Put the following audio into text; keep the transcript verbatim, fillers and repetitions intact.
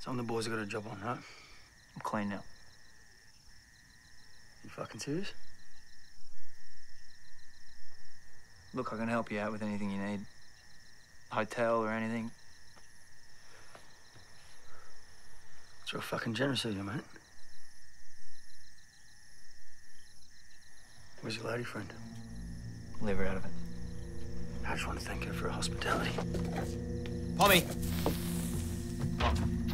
Some of the boys have got a job on, right? I'm clean now. You fucking serious? Look, I can help you out with anything you need. Hotel or anything. It's real fucking generous of you, mate. Where's your lady friend? Leave her out of it. I just want to thank her for her hospitality. Pommie! Oh.